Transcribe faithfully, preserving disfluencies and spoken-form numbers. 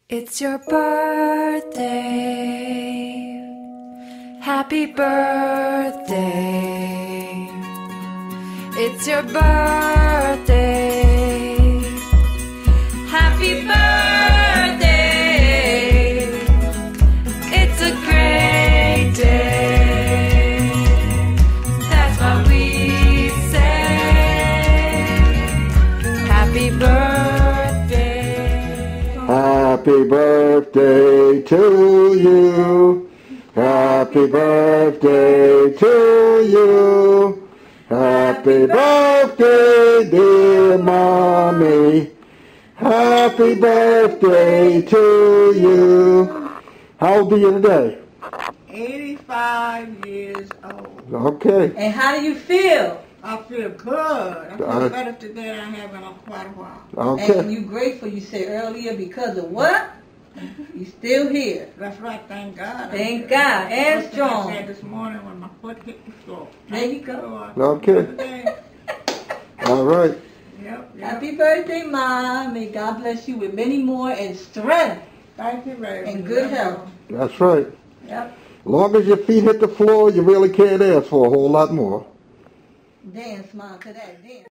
It's your birthday. Happy birthday. It's your birthday. Happy birthday. It's a great day. That's what we say. Happy birthday. Happy birthday to you. Happy birthday to you. Happy birthday, dear mommy. Happy birthday to you. How old are you today? eighty-five years old. Okay. And how do you feel? I feel good. I feel Uh, better today than I have in a quite a while. Okay. And you grateful, you said earlier, because of what? You still here. That's right, thank God. Thank God, and That's what strong. I said this morning when my foot hit the floor. There you go. Lord. Okay. Today. All right. Yep, yep. Happy birthday, Mom. May God bless you with many more and strength. Thank you very much. And good health. That's right. Yep. As long as your feet hit the floor, you really can't ask for a whole lot more. Dance, Mom, to that. Dance.